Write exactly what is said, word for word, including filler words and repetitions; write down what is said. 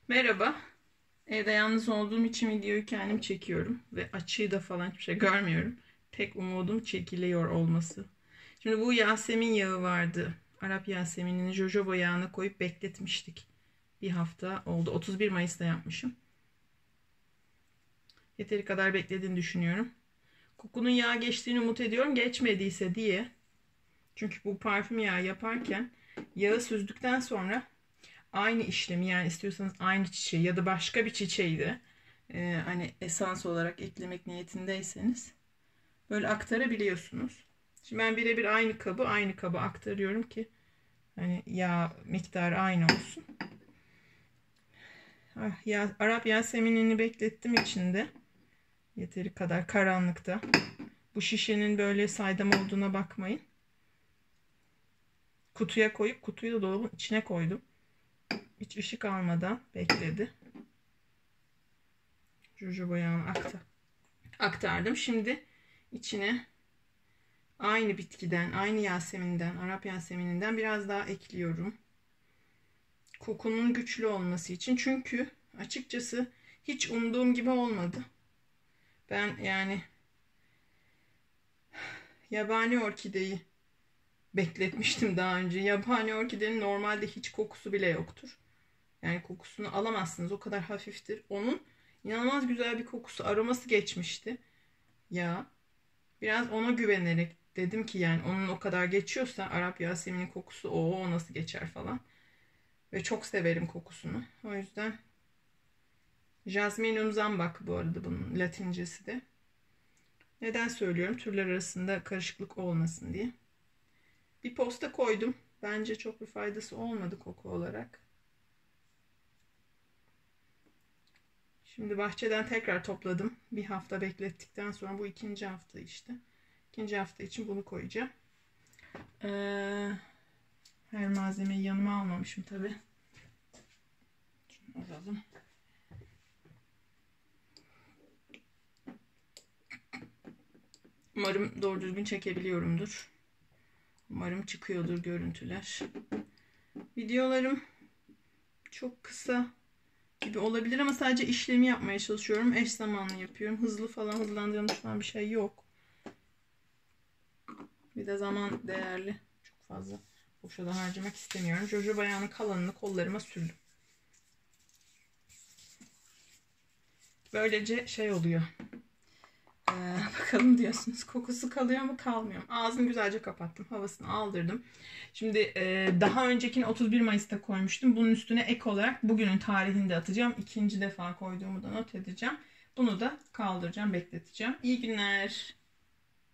Merhaba. Evde yalnız olduğum için videoyu kendim çekiyorum. Ve açıyı da falan hiçbir şey görmüyorum. Tek umudum çekiliyor olması. Şimdi bu Yasemin yağı vardı. Arap Yasemin'ini jojoba yağına koyup bekletmiştik. Bir hafta oldu. otuz bir Mayıs'ta yapmışım. Yeteri kadar beklediğini düşünüyorum. Kokunun yağ geçtiğini umut ediyorum. Geçmediyse diye. Çünkü bu parfüm yağı yaparken yağı süzdükten sonra aynı işlemi, yani istiyorsanız aynı çiçeği ya da başka bir çiçeği de e, hani esans olarak eklemek niyetindeyseniz böyle aktarabiliyorsunuz. Şimdi ben birebir aynı kabı aynı kaba aktarıyorum ki hani yağ miktarı aynı olsun. Ah, ya, Arap Yasemin'ini beklettim içinde. Yeteri kadar karanlıkta. Bu şişenin böyle saydam olduğuna bakmayın. Kutuya koyup kutuyu da dolabın içine koydum. Hiç ışık almadan bekledi. Jojoba yağını aktar. aktardım. Şimdi içine aynı bitkiden, aynı Yasemin'den, Arap Yasemin'inden biraz daha ekliyorum. Kokunun güçlü olması için. Çünkü açıkçası hiç umduğum gibi olmadı. Ben yani yabani orkideyi bekletmiştim daha önce. Yabani orkidenin normalde hiç kokusu bile yoktur. Yani kokusunu alamazsınız. O kadar hafiftir. Onun inanılmaz güzel bir kokusu, aroması geçmişti. Ya biraz ona güvenerek dedim ki yani onun o kadar geçiyorsa Arap Yasemin'in kokusu o, o nasıl geçer falan. Ve çok severim kokusunu. O yüzden Jasminum zambak bu arada bunun latincesi de. Neden söylüyorum? Türler arasında karışıklık olmasın diye. Bir posta koydum. Bence çok bir faydası olmadı koku olarak. Şimdi bahçeden tekrar topladım. Bir hafta beklettikten sonra bu ikinci hafta işte. İkinci hafta için bunu koyacağım. Ee, her malzemeyi yanıma almamışım tabi. Şunu alalım. Umarım doğru düzgün çekebiliyorumdur. Umarım çıkıyordur görüntüler. Videolarım çok kısa gibi olabilir ama sadece işlemi yapmaya çalışıyorum. Eş zamanlı yapıyorum. Hızlı falan hızlandırılmış falan bir şey yok. Bir de zaman değerli. Çok fazla boşa da harcamak istemiyorum. Jojoba yağının kalanını kollarıma sürdüm. Böylece şey oluyor. Ee, bakalım diyorsunuz. Kokusu kalıyor mu kalmıyor mu? Ağzını güzelce kapattım. Havasını aldırdım. Şimdi e, daha öncekini otuz bir Mayıs'ta koymuştum. Bunun üstüne ek olarak bugünün tarihinde atacağım. İkinci defa koyduğumu da not edeceğim. Bunu da kaldıracağım, bekleteceğim. İyi günler.